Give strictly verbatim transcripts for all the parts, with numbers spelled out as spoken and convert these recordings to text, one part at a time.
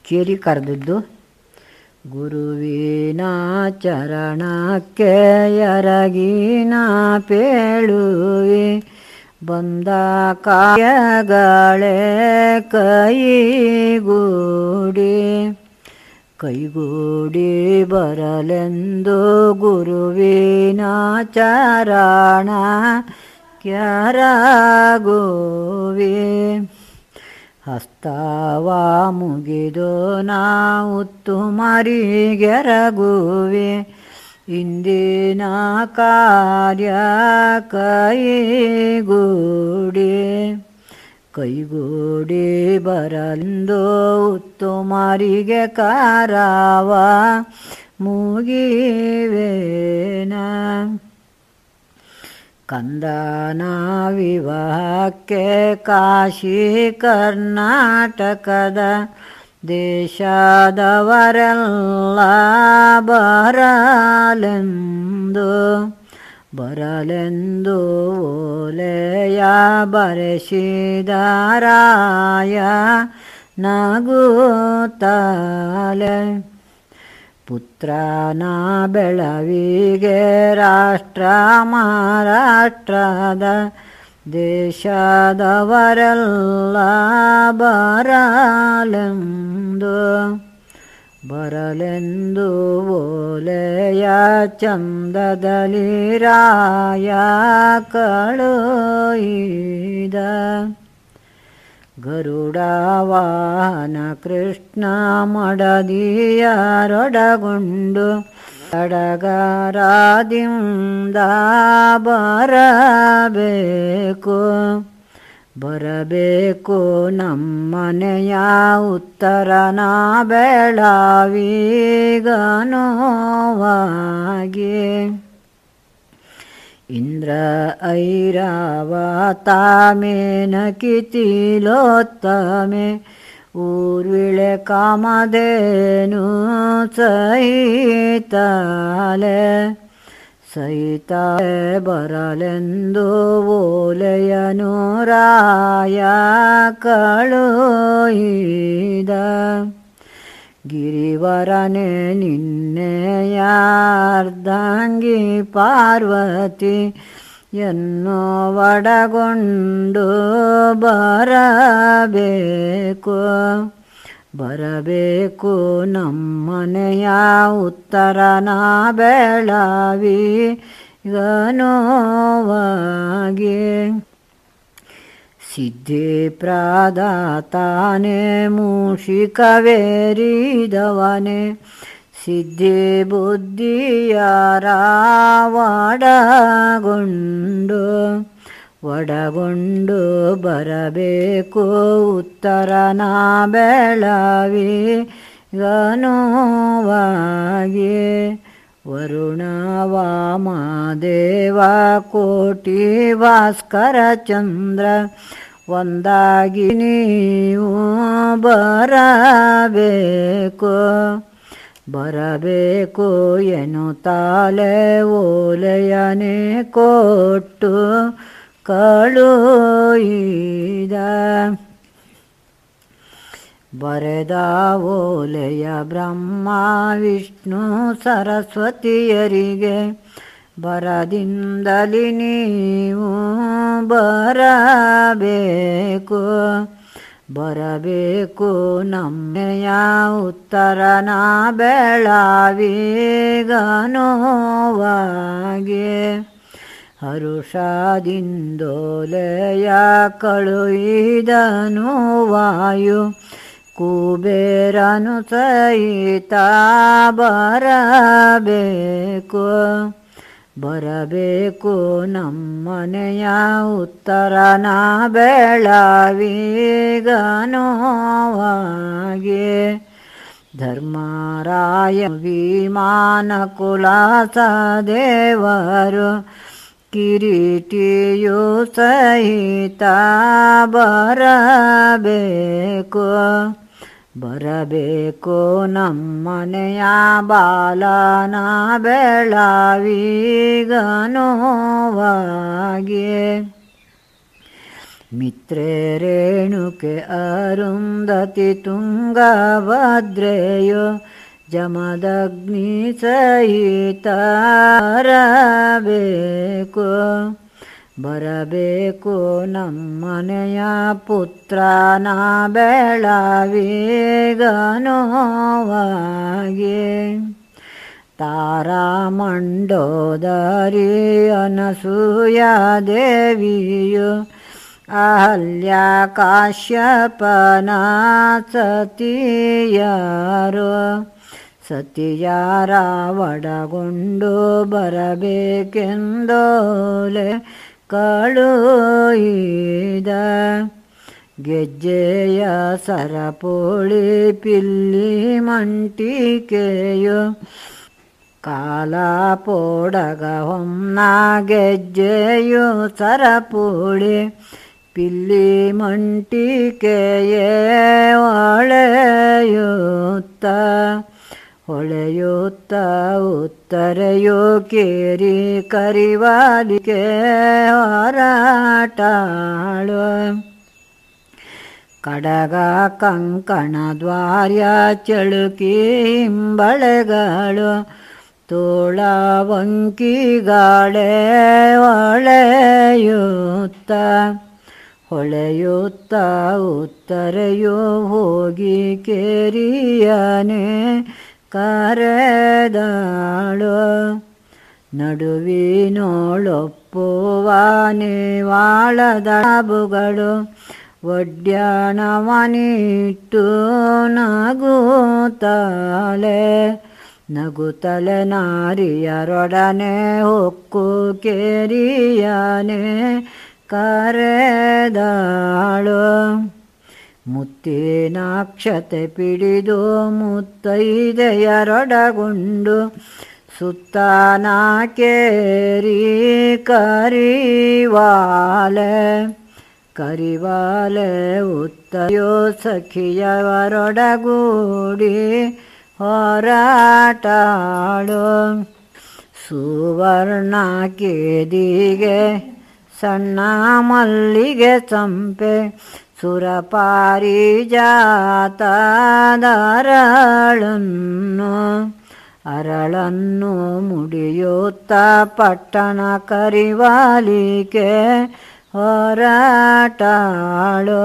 ಕೇರಿ ಕರೆದದ್ದು. ಗುರುವಿನ ಚರಣಕ್ಕೆ ಎರಗಿನ ಪೇಳುವೆ, ಬಂದ ಕಾಯಗಳೇ ಕೈಗೂಡಿ ಕೈಗೂಡಿ ಬರಲೆಂದು ಗುರುವಿನ ಚರಣ ಕ್ಯರಗುವೆ. ಹಸ್ತವ ಮುಗಿದು ನಾವುತ್ತು ಮರಿಗೆರಗುವೆ, ಇಂದಿನ ಕಾರ್ಯ ಕೈಗೂಡಿ ಕೈಗೂಡಿ ಬರಲೆಂದು ಉತ್ತು ಮರಿಗೆ ಕಾರವ ಮುಗಿವೇನ. ಕಂದನ ವಿವಾಹಕ್ಕೆ ಕಾಶಿ ಕರ್ನಾಟಕದ ದೇಶದವರೆಲ್ಲ ಬರಲೆಂದು ಬರಲೆಂದು ಓಲೆಯ ಬರೆಸಿದರಾಯ ನಗುತ್ತಲೆ. ಪುತ್ರನ ಬೆಳವಿಗೆ ರಾಷ್ಟ್ರ ಮಹಾರಾಷ್ಟ್ರದ ದೇಶದವರೆಲ್ಲ ಬರಲೆಂದು ಬರಲೆಂದು ಓಲೆಯ ಚಂದದಲ್ಲಿ ರಾಯ ಕಳುಹಿದ. ಗರುಡ ವಾಹನ ಕೃಷ್ಣ ಮಡದಿಯರೊಡಗೊಂಡು ಸಡಗರದಿಂದ ಬರಬೇಕು ಬರಬೇಕು ನಮ್ಮನೆಯ ಉತ್ತರನ ಬೆಳವಿಗನುವಾಗಿ. ಇಂದ್ರ ಐರಾವತಾಮೇನಕಿ ತಿಲೋತ್ತಮೆ ಊರ್ವಿಳೆ ಕಾಮಧೇನು ಸಹಿತಲೆ ಸಹಿತಲೆ ಬರಲೆಂದು ಓಲೆಯನು ರಾಯ ಕಳುಹಿದ. ಗಿರಿವರನೆ ನಿನ್ನೆಯಾರ್ಧಾಂಗಿ ಪಾರ್ವತಿ ಎನ್ನು ಒಡಗೊಂಡು ಬರಬೇಕು ಬರಬೇಕು ನಮ್ಮನೆಯ ಉತ್ತರನ ಬೆಳವಿಗನುವಾಗಿ. ಸಿದ್ಧಿ ಪ್ರದಾತಾನೆ ಮೂಷಿಕವೇರಿದವನೆ ಸಿದ್ಧಿ ಬುದ್ಧಿಯರ ಒಡಗೊಂಡು ಒಡಗೊಂಡು ಬರಬೇಕು ಉತ್ತರನ ಬೆಳವಿಗನುವಾಗಿ. ವರುಣ ವಾಮದೇವ ಕೋಟಿ ಭಾಸ್ಕರ ಚಂದ್ರ ಒಂದಾಗಿ ನೀವು ಬರಬೇಕು ಬರಬೇಕು ಎನ್ನುತ್ತಾಲೆ ಓಲೆಯನೇ ಕೊಟ್ಟು ಕಳುಹಿದ. ಬರೆದ ಓಲೆಯ ಬ್ರಹ್ಮ ವಿಷ್ಣು ಸರಸ್ವತಿಯರಿಗೆ ಬರದಿಂದಲಿ ನೀವು ಬರಬೇಕು ಬರಬೇಕು ನಮ್ಮೆಯ ಉತ್ತರನ ಬೆಳವಿಗನುವಾಗಿ. ಹರುಷದಿಂದೋಲೆಯ ಕಳುಹಿದನು ವಾಯು ಕುಬೇರನು ಸಹಿತ ಬರಬೇಕು ಬರಬೇಕು ನಮ್ಮನೆಯ ಉತ್ತರನ ಬೆಳವಿಗನುವಾಗಿ. ಧರ್ಮರಾಯ ವಿಮಾನ ಕುಲಾಸ ದೇವರು ಕಿರೀಟಿಯು ಸಹಿತ ಬರಬೇಕು ಬರಬೇಕು ನಮ್ಮನೆಯ ಬಾಲನ ಬೆಳವಿಗನುವಾಗಿ. ಮಿತ್ರೇ ರೇಣುಕೆ ಅರುಂಧತಿ ತುಂಗಭದ್ರೆಯೋ ಜಮದಗ್ನಿ ಸಹಿತ ಬರಬೇಕು ಬರಬೇಕು ನಮ್ಮನೆಯ ಪುತ್ರನ ಬೆಳವಿಗನುವಾಗಿ ತಾರಾಮಂಡೋದರಿ ಅನಸೂಯ ದೇವಿಯು ಅಹಲ್ಯ ಕಾಶ್ಯಪನ ಸತಿಯರು ಸತಿಯಾರ ಒಡಗೊಂಡು ಬರಬೇಕೆಂದೋಲೆ ಕಳುಹಿದ ಗೆಜ್ಜೆಯ ಸರಪೋಳಿ ಪಿಲ್ಲಿ ಮಂಟಿಕೆಯು ಕಾಲ ಪೋಡಗ ಹೊನ್ನ ಗೆಜ್ಜೆಯು ಸರಪೋಳಿ ಪಿಲ್ಲಿ ಮಂಟಿಕೆಯೇ ಹೊಳೆಯುತ್ತ ಹೊಳೆಯುತ್ತ ಉತ್ತರೆಯೋ ಕೇರಿ ಕರಿವಾಲಿಕೆ ಹೊರಟಾಳು ಕಡಗ ಕಂಕಣ ದ್ವಾರ್ಯ ಚಳುಕಿ ಹಿಂಬಳೆಗಳು ತೋಳ ವಂಕಿಗಾಳೆ ಹೊಳೆಯುತ್ತ ಹೊಳೆಯುತ್ತ ಉತ್ತರೆಯೋ ಹೋಗಿ ಕೇರಿಯನೆ ಕರೆದಾಳು ನಡುವಿನೋಳೊಪ್ಪುವಾನೆ ವಾಳದಬುಗಳು ಒಡ್ಯಾಣವನಿಟ್ಟು ನಗುತ್ತಾಳೆ ನಗುತ್ತಲೆ ನಾರಿಯರೊಡನೆ ಹೊಕ್ಕು ಕೇರಿಯನೆ ಕರೆದಾಳು ಮುತ್ತಿನಾಕ್ಷತೆ ಪಿಡಿದು ಮುತ್ತೈದೆಯರೊಡಗೊಂಡು ಸುತ್ತಾನ ಕೇರಿ ಕರಿವಾಲೆ ಕರಿವಾಲೆ ಉತ್ತಯೋ ಸಖಿಯವರೊಡಗೂಡಿ ಹೊರಟಾಳು ಸುವರ್ಣ ಕೇದಿಗೆ ಸಣ್ಣ ಮಲ್ಲಿಗೆ ಸಂಪೆ ಸುರಪಾರಿಜಾತದರಳನ್ನು ಅರಳನ್ನು ಮುಡಿಯುತ್ತ ಪಟ್ಟಣ ಕರಿವಾಲಿಕೆ ಹೊರಟಾಳು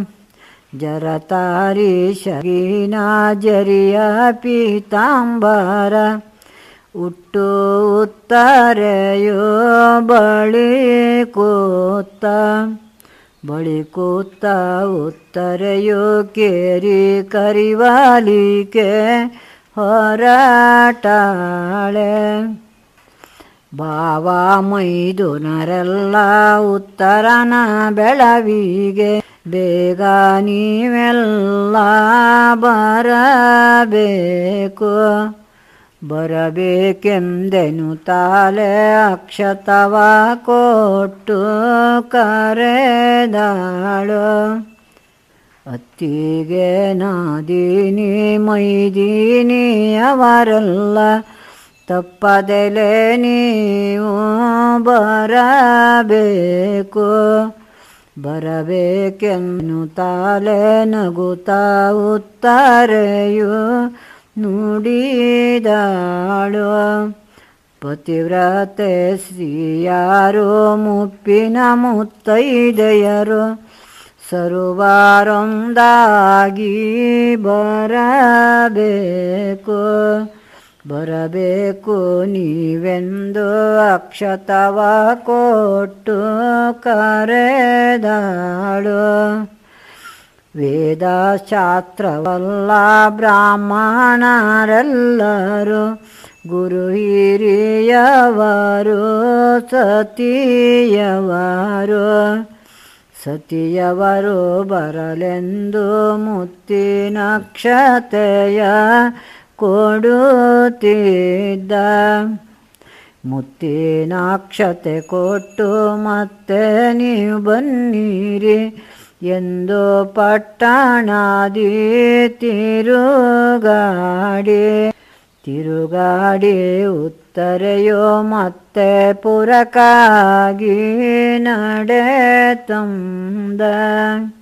ಜರತಾರಿ ಶಗಿನ ಜರಿಯ ಪೀತಾಂಬರ ಉಟ್ಟು ಉತ್ತರೆಯೋ ಬಳಿ ಕೂತ ಬಳಿ ಕೂತ ಉತ್ತರೆಯೋ ಕೇರಿ ಕರಿವಾಲಿಕೆ ಹೊರಟಾಳೆ ಭಾವ ಮೈದುನರೆಲ್ಲ ಉತ್ತರನ ಬೆಳವಿಗೆ ಬೇಗ ನೀವೆಲ್ಲ ಬರಬೇಕು ಬರಬೇಕೆಂದೆನು ತಾಲೆ ಅಕ್ಷತವ ಕೊಟ್ಟು ಕರೆದಾಳು ಅತ್ತಿಗೆ ನಾದಿನಿ ಮೈದಿನಿ ಅವರೆಲ್ಲ ತಪ್ಪದೆಲೆ ನೀವು ಬರಬೇಕು ಬರಬೇಕೆನ್ನು ತಾಲೆ ನಗುತ್ತಾ ಉತ್ತರೆಯು ನುಡಿದಾಳು ಪತಿವ್ರತೆ ಶ್ರೀಯಾರು ಮುಪ್ಪಿನ ಮುತ್ತೈದೆಯರು ಸರುವಾರೊಂದಾಗಿ ಬರಬೇಕು ಬರಬೇಕು ನೀವೆಂದು ಅಕ್ಷತವ ಕೊಟ್ಟು ಕರೆದಾಳು ವೇದಶಾಸ್ತ್ರವಲ್ಲ ಬ್ರಾಹ್ಮಣರೆಲ್ಲರೂ ಗುರು ಹಿರಿಯವರು ಸತಿಯವರು ಸತಿಯವರು ಬರಲೆಂದು ಮುತ್ತಿನಕ್ಷತೆಯ ಕೊಡುತ್ತಿದ್ದ ಮುತ್ತಿನಾಕ್ಷತೆ ಕೊಟ್ಟು ಮತ್ತೆ ನೀವು ಬನ್ನಿರಿ ಎಂದು ಪಟ್ಟಣದಿ ತಿರುಗಾಡಿ ತಿರುಗಾಡಿ ಉತ್ತರೆಯೋ ಮತ್ತೆ ಪುರಕ್ಕಾಗಿ ನಡೆ ತಂದ